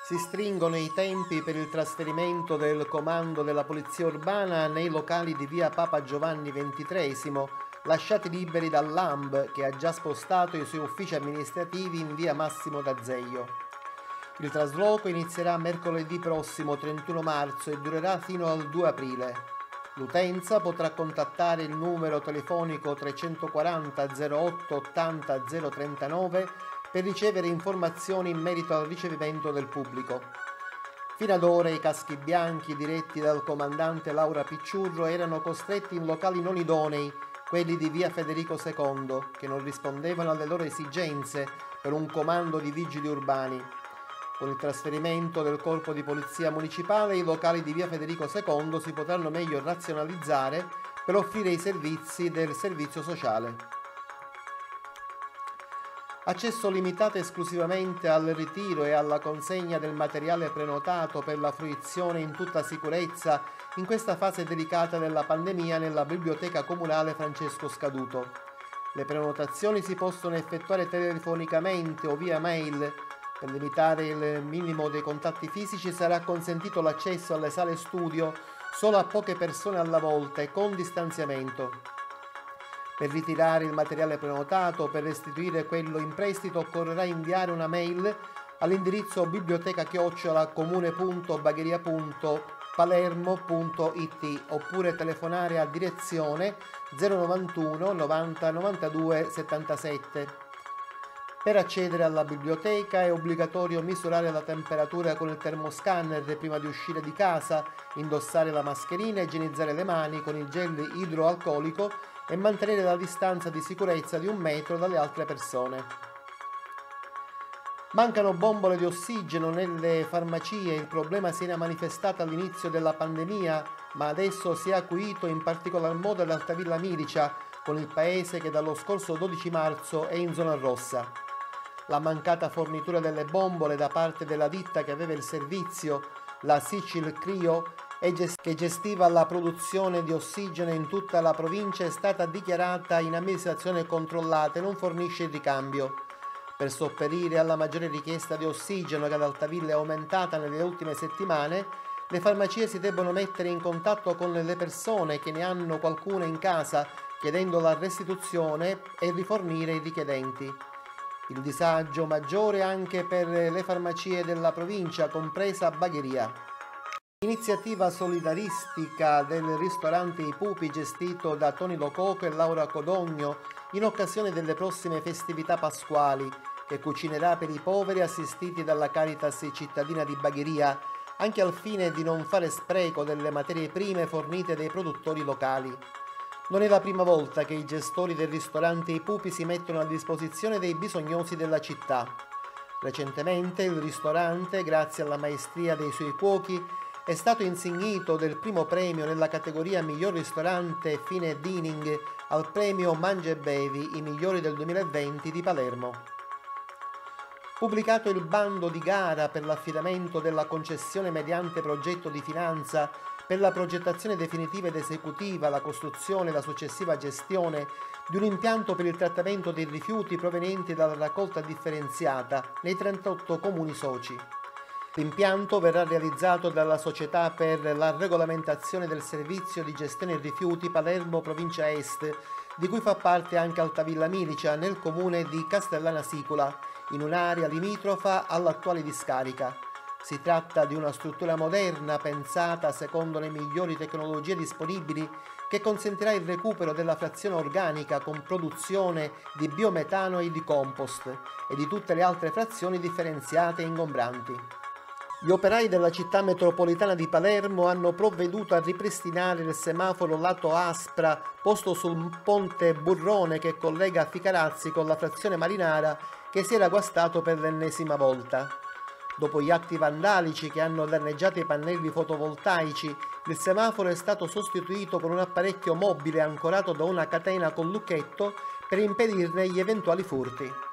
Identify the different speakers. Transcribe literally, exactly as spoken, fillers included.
Speaker 1: Si stringono i tempi per il trasferimento del comando della Polizia Urbana nei locali di via Papa Giovanni ventitreesimo, lasciati liberi dall'A M B che ha già spostato i suoi uffici amministrativi in via Massimo d'Azeglio. Il trasloco inizierà mercoledì prossimo trentuno marzo e durerà fino al due aprile. L'utenza potrà contattare il numero telefonico trecentoquaranta zero otto ottanta zero trentanove per ricevere informazioni in merito al ricevimento del pubblico. Fino ad ora i caschi bianchi diretti dal comandante Laura Picciurro erano costretti in locali non idonei, quelli di via Federico secondo, che non rispondevano alle loro esigenze per un comando di vigili urbani. Con il trasferimento del corpo di polizia municipale, i locali di via Federico secondo si potranno meglio razionalizzare per offrire i servizi del servizio sociale. Accesso limitato esclusivamente al ritiro e alla consegna del materiale prenotato per la fruizione in tutta sicurezza in questa fase delicata della pandemia nella Biblioteca Comunale Francesco Scaduto. Le prenotazioni si possono effettuare telefonicamente o via mail. Per limitare il minimo dei contatti fisici sarà consentito l'accesso alle sale studio solo a poche persone alla volta e con distanziamento. Per ritirare il materiale prenotato o per restituire quello in prestito occorrerà inviare una mail all'indirizzo biblioteca chiocciola comune punto bagheria punto palermo punto it oppure telefonare a direzione zero novantuno novanta novantadue settantasette. Per accedere alla biblioteca è obbligatorio misurare la temperatura con il termoscanner prima di uscire di casa, indossare la mascherina, igienizzare le mani con il gel idroalcolico e mantenere la distanza di sicurezza di un metro dalle altre persone. Mancano bombole di ossigeno nelle farmacie. Il problema si era manifestato all'inizio della pandemia, ma adesso si è acuito in particolar modo ad Altavilla Milicia, con il paese che dallo scorso dodici marzo è in zona rossa. La mancata fornitura delle bombole da parte della ditta che aveva il servizio, la Sicil Crio, che gestiva la produzione di ossigeno in tutta la provincia, è stata dichiarata in amministrazione controllata e non fornisce il ricambio. Per sopperire alla maggiore richiesta di ossigeno che ad Altavilla è aumentata nelle ultime settimane, le farmacie si debbono mettere in contatto con le persone che ne hanno qualcuna in casa, chiedendo la restituzione e rifornire i richiedenti. Il disagio maggiore anche per le farmacie della provincia, compresa Bagheria. Iniziativa solidaristica del ristorante I Pupi gestito da Toni Lococo e Laura Codogno in occasione delle prossime festività pasquali, che cucinerà per i poveri assistiti dalla Caritas cittadina di Bagheria, anche al fine di non fare spreco delle materie prime fornite dai produttori locali. Non è la prima volta che i gestori del ristorante I Pupi si mettono a disposizione dei bisognosi della città. Recentemente il ristorante, grazie alla maestria dei suoi cuochi, è stato insignito del primo premio nella categoria Miglior ristorante fine dining al premio Mangia e Bevi, i migliori del duemilaventi di Palermo. Pubblicato il bando di gara per l'affidamento della concessione mediante progetto di finanza per la progettazione definitiva ed esecutiva, la costruzione e la successiva gestione di un impianto per il trattamento dei rifiuti provenienti dalla raccolta differenziata nei trentotto comuni soci. L'impianto verrà realizzato dalla Società per la regolamentazione del servizio di gestione rifiuti Palermo Provincia Est, di cui fa parte anche Altavilla Milicia, nel comune di Castellana Sicula, in un'area limitrofa all'attuale discarica. Si tratta di una struttura moderna pensata secondo le migliori tecnologie disponibili che consentirà il recupero della frazione organica con produzione di biometano e di compost e di tutte le altre frazioni differenziate e ingombranti. Gli operai della città metropolitana di Palermo hanno provveduto a ripristinare il semaforo lato Aspra posto sul ponte Burrone che collega Ficarazzi con la frazione Marinara che si era guastato per l'ennesima volta. Dopo gli atti vandalici che hanno danneggiato i pannelli fotovoltaici, il semaforo è stato sostituito con un apparecchio mobile ancorato da una catena con lucchetto per impedirne gli eventuali furti.